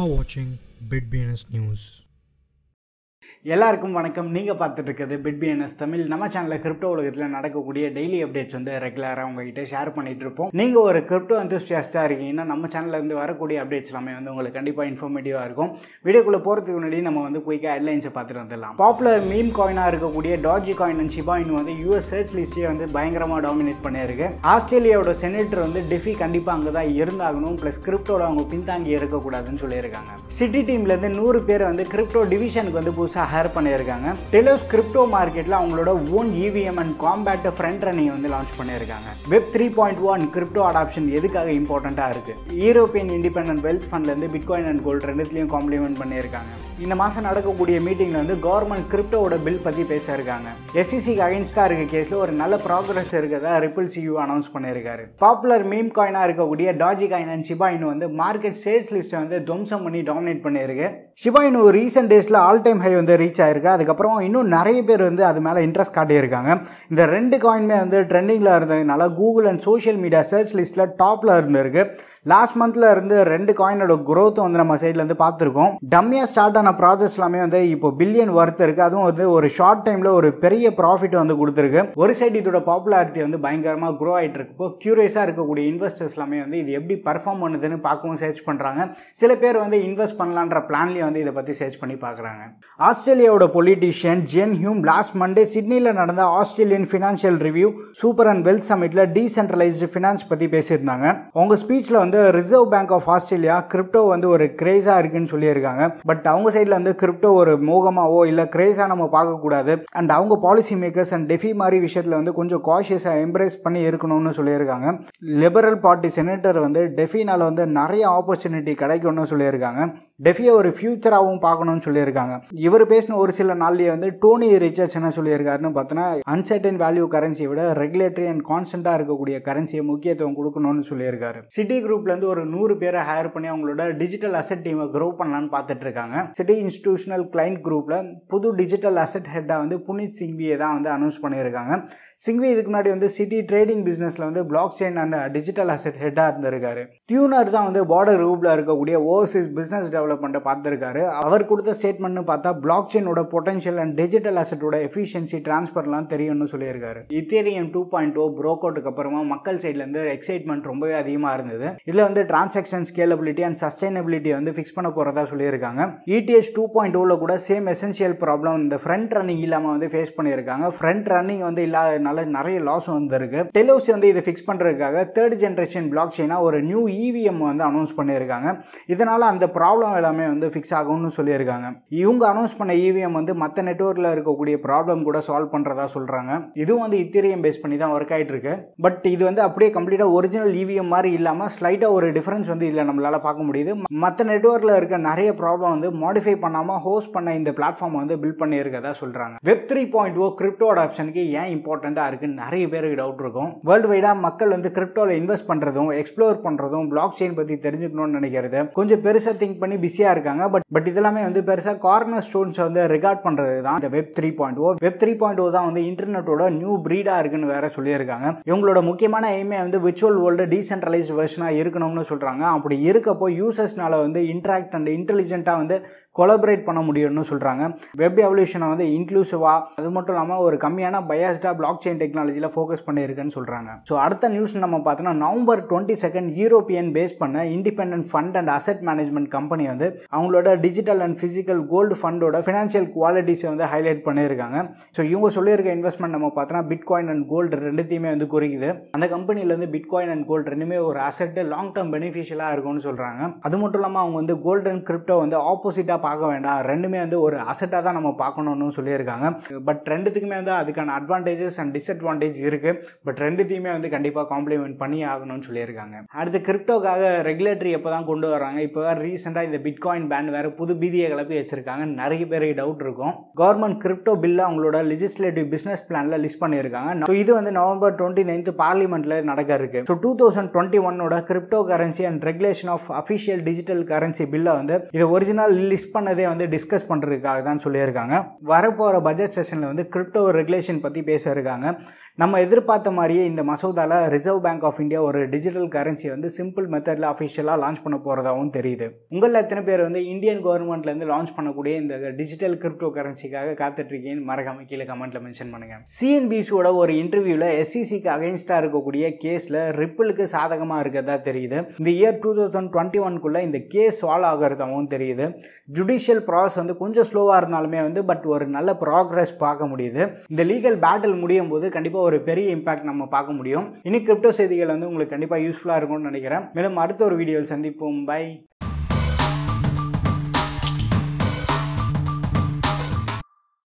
are watching BitBNS News. எல்லாருக்கும் வணக்கம். நீங்கள் பார்த்துட்டு இருக்கிறது BitBNS தமிழ். நம்ம சேனலில் கிரிப்டோ உலகத்தில் நடக்கக்கூடிய டெய்லி அப்டேட்ஸ் வந்து ரெகுலராக உங்ககிட்ட ஷேர் பண்ணிட்டு இருப்போம். நீங்கள் ஒரு கிரிப்டோ எந்தூசியாஸ்டாக இருக்கீங்கன்னா நம்ம சேனலில் இருந்து வரக்கூடிய அப்டேட்ஸ் எல்லாமே வந்து உங்களுக்கு கண்டிப்பாக இன்ஃபர்மேட்டிவாக இருக்கும். வீடியோக்குள்ளே போகிறதுக்கு முன்னாடி நம்ம வந்து குயிக்காக ஹெட்லைன்ஸை பார்த்துட்டு வந்துடலாம். பாப்புலர் மீம் காயினாக இருக்கக்கூடிய Doge coin and Shiba Inu வந்து யூஎஸ் சர்ச் லிஸ்ட்டே வந்து பயங்கரமாக டாமினேட் பண்ணியிருக்கு. ஆஸ்திரேலியாவோட செனேட்டர் வந்து டெஃபி கண்டிப்பாக அங்கே தான் இருந்தாகணும், ப்ளஸ் கிரிப்டோட அவங்க பின்தாங்கி இருக்கக்கூடாதுன்னு சொல்லியிருக்காங்க. சிட்டி டீம்லேருந்து 100 பேர் வந்து கிரிப்டோ டிவிஷனுக்கு வந்து புதுசாக ஹேர் பண்ணியிருக்காங்க. டெலோஸ் கிரிப்டோ மார்க்கெட்டில் அவங்களோட own EVM and compat front running வந்து லான்ச் பண்ணியிருக்காங்க. வெப் 3.1 கிரிப்டோ அடாப்ஷன் எதுக்காக இம்பார்ட்டண்ட்டாக இருக்குது? யூரோப்பியன் இண்டிபெண்டன்ட் வெல்த் ஃபண்ட்லேருந்து பிட்காயின் அண்ட் கோல்டு ரெண்டுத்துலையும் காம்ப்ளிமெண்ட் பண்ணியிருக்காங்க. இந்த மாதம் நடக்கக்கூடிய மீட்டிங்கில் வந்து கவர்மெண்ட் கிரிப்டோவோட பில் பற்றி பேச இருக்காங்க. SECக்கு அகைன்ஸ்டாக இருக்க கேஸில் ஒரு நல்ல ப்ராக்ரஸ் இருக்கிறதா ரிப்பிள் CEO அனௌன்ஸ் பண்ணியிருக்காரு. பாப்புலர் மீம் காயினாக இருக்கக்கூடிய Doge coin and Shiba Inu வந்து மார்க்கெட் சேல்ஸ் லிஸ்ட்டை வந்து துவம்சம் பண்ணி டாமினேட் பண்ணியிருக்கு. ஷிபா இனு ரீசெண்ட் டேஸில் ஆல் டைம் ஹை வந்து ரீச் ஆயிருக்கு. அதுக்கப்புறம் இன்னும் நிறைய பேர் வந்து அது மேலே இன்ட்ரெஸ்ட் காட்டியிருக்காங்க. இந்த ரெண்டு காயின்மே வந்து ட்ரெண்டிங்கில் இருந்ததுனால Google and social media search லிஸ்ட்டில் டாப்பில் இருந்திருக்கு. லாஸ்ட் மந்த்ல இருந்து ரெண்டு காயினோட growth வந்து நம்ம சைட்ல இருந்து பார்த்துருக்கோம். டம்மியாக ஸ்டார்ட் ஆன ப்ராசஸ் எல்லாமே வந்து இப்போ பில்லியன் ஒர்த் இருக்கு. அதுவும் வந்து ஒரு ஷார்ட் டைம்ல ஒரு பெரிய ப்ராஃபிட் வந்து கொடுத்துருக்கு. ஒரு சைடு இதோட பாப்புலாரிட்டி வந்து பயங்கரமா க்ரோ ஆகிட்டு இருக்கு. இப்போ கியூரியஸா இருக்கக்கூடிய இன்வெஸ்டர்ஸ் எல்லாமே வந்து இது எப்படி பர்ஃபார்ம் பண்ணுதுன்னு பார்க்கவும் சர்ச் பண்றாங்க. சில பேர் வந்து இன்வெஸ்ட் பண்ணலான்ற பிளான்லயே வந்து இதை பத்தி சர்ச் பண்ணி பார்க்குறாங்க. ஆஸ்திரேலியாவோட politician Jen Hume last Monday சிட்னியில் நடந்த Australian financial review super and wealth சமிட்ல டீசென்ட்ரலைஸ்டு ஃபினான்ஸ் பற்றி பேசியிருந்தாங்க. அவங்க ஸ்பீச்சில் வந்து Reserve bank of Australia crypto வந்து ஒரு கிரேஸாக இருக்குன்னு சொல்லியிருக்காங்க. பட் அவங்க சைடில் வந்து கிரிப்டோ ஒரு மோகமாவோ இல்லை கிரேஸாக நம்ம பார்க்கக்கூடாது. அண்ட் அவங்க பாலிசி மேக்கர்ஸ் அண்ட் டெஃபி மாதிரி விஷயத்தில் வந்து கொஞ்சம் காஷியஸாக எம்ப்ரேஸ் பண்ணி இருக்கணும்னு சொல்லியிருக்காங்க. லிபரல் பார்ட்டி செனேட்டர் வந்து டெஃபினால் வந்து நிறைய ஆப்பர்ச்சுனிட்டி கிடைக்கும்னு சொல்லியிருக்காங்க. டெஃபியை ஒரு ஃபியூச்சராகவும் பார்க்கணும்னு சொல்லியிருக்காங்க. இவர் பேசின ஒரு சில நாள்லேயே வந்து டோனி ரிச்சர்ட்ஸ் என்ன சொல்லியிருக்காருன்னு பார்த்தோன்னா அன்சர்டன் வேல்யூ கரன்சியை விட ரெகுலேட்டரி அண்ட் கான்ஸ்டன்ட்டாக இருக்கக்கூடிய கரன்சியை முக்கியத்துவம் கொடுக்கணும்னு சொல்லியிருக்காரு. சிட்டி குரூப்லேருந்து ஒரு 100 பேரை ஹையர் பண்ணி அவங்களோட டிஜிட்டல் அசெட் டீமை க்ரோ பண்ணலான்னு பார்த்துட்டு இருக்காங்க. சிட்டி இன்ஸ்டிடியூஷனல் கிளைண்ட் குரூப்பில் புது டிஜிட்டல் அசெட் ஹெட்டாக வந்து புனித் சிங்வியை தான் வந்து அனௌன்ஸ் பண்ணியிருக்காங்க. சிங்வி இதுக்கு முன்னாடி வந்து சிட்டி ட்ரேடிங் பிஸ்னஸில் வந்து blockchain and digital asset ஹெட்டாக இருந்திருக்காரு. டியூனர் தான் வந்து பார்டர் குரூப்பில் இருக்கக்கூடிய ஓவர்சீஸ் பிஸ்னஸ் டெவலப்மெண்ட்டை பார்த்துருக்காரு. அவர் கொடுத்த ஸ்டேட்மெண்ட்னு பார்த்தா பிளாக் செயினோட பொட்டன்ஷியல் அண்ட் டிஜிட்டல் அசெட்டோட எஃபிஷியன்சி டிரான்ஸ்ஃபர்லாம் தெரியும்னு சொல்லியிருக்காரு. Ethereum 2.0 ப்ரோக் அவுட்டுக்கு அப்புறமா மக்கள் சைட்லேருந்து எக்ஸைட்மெண்ட் ரொம்பவே அதிகமாக இருந்தது. இதில் வந்து டிரான்சாக்ஷன் ஸ்கேலபிலிட்டி அண்ட் சஸ்டைனபிலிட்டி வந்து ஃபிக்ஸ் பண்ண போகிறதா சொல்லியிருக்காங்க. ETH 2.0 கூட சேம் எசென்ஷியல் ப்ராப்ளம் இந்த ஃப்ரண்ட் ரன்னிங் இல்லாமல் வந்து ஃபேஸ் பண்ணியிருக்காங்க. ஃப்ரண்ட் ரன்னிங் வந்து இல்லாதனால நிறைய லாஸ் வந்துருக்கு. டெலோஸ் வந்து இதை ஃபிக்ஸ் பண்ணுறதுக்காக தேர்ட் ஜென்ரேஷன் பிளாக் செயினாக ஒரு நியூ EVM வந்து அனௌன்ஸ் பண்ணியிருக்காங்க. இதனால் அந்த ப்ராப்ளம் எல்லாமே வந்து ஃபிக்ஸ் ஆகும்னு சொல்லியிருக்காங்க. இவங்க அனௌன்ஸ் பண்ண EVM வந்து மற்ற நெட்வொர்க்கில் இருக்கக்கூடிய ப்ராப்ளம் கூட சால்வ் பண்ணுறதா சொல்கிறாங்க. இதுவும் வந்து Ethereum பேஸ் பண்ணி தான் ஒர்க் ஆகிட்டு இருக்கு. பட் இது வந்து அப்படியே கம்ப்ளீட்டாக ஒரிஜினல் EVM மாதிரி இல்லாமல் ஸ்லைட்டாக ஒரு டிஃபரன்ஸ் வந்து இதில் நம்மளால் பார்க்க முடியுது. மற்ற நெட்வொர்க்கில் இருக்க நிறைய ப்ராப்ளம் வந்து மாடிஃபை பண்ணாமல் ஹோஸ்ட் பண்ண இந்த பிளாட்ஃபார்ம் வந்து பில்ட் பண்ணியிருக்கதா சொல்கிறாங்க. வெப் 3.0 கிரிப்டோ அடாப்ஷனுக்கு ஏன் இம்பார்ட்டண்ட்டாக இருக்குன்னு நிறைய பேருக்கு டவுட் இருக்கும். வேர்ல்டு வைடாக மக்கள் வந்து கிரிப்டோவில் இன்வெஸ்ட் பண்ணுறதும் எக்ஸ்ப்ளோர் பண்ணுறதும் பிளாக் செயின் பற்றி தெரிஞ்சுக்கணும்னு நினைக்கிறது கொஞ்சம் பெருசாக திங்க் பண்ணி பிஸியாக இருக்காங்க. பட் இதெல்லாமே வந்து பெருசாக கார்னர் ஸ்டோன்ஸ் வந்து ரெகார்ட் பண்ணுறது தான் இந்த வெப் 3.0. வெப் 3.0 தான் வந்து இன்டர்நெட்டோட நியூ பிரீடாக இருக்குன்னு வேற சொல்லியிருக்காங்க. இவங்களோட முக்கியமான எய்மே வந்து விர்ச்சுவல் வேர்ல்டு டீசென்ட்ரலைஸ்ட் வெர்ஷனாக இருக்கணும்னு சொல்கிறாங்க. அப்படி இருக்கப்போ யூசர்ஸ்னால வந்து இன்ட்ராக்ட் அண்ட் இன்டெலிஜென்ட்டாக வந்து கொலாபரேட் பண்ண முடியும்னு சொல்கிறாங்க. வெப் எவல்யூஷனை வந்து இன்க்ளூசிவாக அது மட்டும் இல்லாமல் ஒரு கம்மியான பயாஸ்டாக பிளாக் செயின் டெக்னாலஜியில் ஃபோக்கஸ் பண்ணியிருக்குன்னு சொல்கிறாங்க. ஸோ அடுத்த நியூஸ் நம்ம பார்த்தோன்னா நவம்பர் 22 யூரோப்பியன் பேஸ் பண்ண independent fund and asset management company வந்து அவங்களோட டிஜிட்டல் அண்ட் ஃபிசிக்கல் கோல்டு ஃபண்டோட ஃபினான்ஷியல் குவாலிட்டிஸை வந்து ஹைலைட் பண்ணியிருக்காங்க. ஸோ இவங்க சொல்லியிருக்க இன்வெஸ்ட்மெண்ட் நம்ம பார்த்தோன்னா பிட்காயின் அண்ட் கோல்டு ரெண்டுத்தையுமே வந்து குறிக்குது. அந்த கம்பெனிலேருந்து பிட்காயின் அண்ட் கோல்டு ரெண்டுமே ஒரு அசெட் லாங் டேர்ம் பெனிஃபிஷியலாக இருக்கும்னு சொல்கிறாங்க. அது மட்டும் இல்லாமல் அவங்க வந்து கோல்டு அண்ட் கிரிப்டோ வந்து ஆப்போசிட்டாக பார்க்க வேண்டாம், ரெண்டுமே வந்து ஒரு அசெட்டாக தான் நம்ம பார்க்கணும்னு சொல்லியிருக்காங்க. பட் ரெண்டுத்துக்குமே வந்து அதுக்கான அட்வான்டேஜஸ் அண்ட் டிஸ்அட்வான்டேஜ் இருக்குது. பட் ரெண்டுத்தையுமே வந்து கண்டிப்பாக காம்ப்ளிமெண்ட் பண்ணி ஆகணும்னு சொல்லியிருக்காங்க. அடுத்து கிரிப்டோக்காக ரெகுலேட்டரி எப்போ தான் கொண்டு வராங்க? இப்போ ரீசெண்டாக இந்த பிட்காயின் பேன் வேறு புது பீதியை கிளப்பி வச்சிருக்காங்க. நிறைய பேருக்கு டவுட் இருக்கும். கவர்மெண்ட் கிரிப்டோ பில்லை அவங்களோட லெஜிஸ்லேட்டிவ் பிஸ்னஸ் பிளானில் லிஸ்ட் பண்ணியிருக்காங்க. ஸோ இது வந்து நவம்பர் 29 பார்லிமெண்ட்டில் நடக்க இருக்கு. So 2021 crypto currency and regulation of official digital currency பில்லை வந்து இது ஒரிஜினல் லிஸ்ட் பண்ணதே வந்து டிஸ்கஸ் பண்ணுறதுக்காக தான் சொல்லியிருக்காங்க. வரப்போகிற பட்ஜெட் செஷனில் வந்து கிரிப்டோ ரெகுலேஷன் பற்றி பேச இருக்காங்க. நம்ம எதிர்பார்த்த மாதிரியே இந்த மசோதாவில் ரிசர்வ் பேங்க் ஆஃப் இந்தியா ஒரு டிஜிட்டல் கரன்சியை வந்து சிம்பிள் மெத்தடில் அஃபிஷியலாக லான்ச் பண்ண போகிறதாகவும் தெரியுது. உங்களில் எத்தனை பேர் வந்து இந்தியன் கவர்மெண்ட்லேருந்து லான்ச் பண்ணக்கூடிய இந்த டிஜிட்டல் கிரிப்டோ கரன்சிக்காக காத்துட்ருக்கீங்கன்னு மறக்காம கீழே கமெண்ட்டில் மென்ஷன் பண்ணுங்கள். சிஎன்பிசியோட ஒரு இன்டர்வியூவில் SECக்கு அகைன்ஸ்டாக இருக்கக்கூடிய கேஸில் ரிப்பிளுக்கு சாதகமாக இருக்கிறதா தெரியுது. இந்த இயர் 2021 இந்த கேஸ் சால்வ் ஆகிறதாகவும் தெரியுது. ஜுடிஷியல் ப்ராசஸ் வந்து கொஞ்சம் ஸ்லோவாக இருந்தாலுமே வந்து பட் ஒரு நல்ல ப்ராக்ரஸ் பார்க்க முடியுது. இந்த லீகல் பேட்டில் முடியும் போது கண்டிப்பாக ஒரு பெரிய இம்பாக்ட் நம்ம பார்க்க முடியும். இன்னைக்கு கிரிப்டோ செய்திகள் வந்து உங்களுக்கு கண்டிப்பாக யூஸ்ஃபுல்லாக இருக்கும்னு நினைக்கிறேன். மேலும் அடுத்த ஒரு வீடியோவில் சந்திப்போம். பை.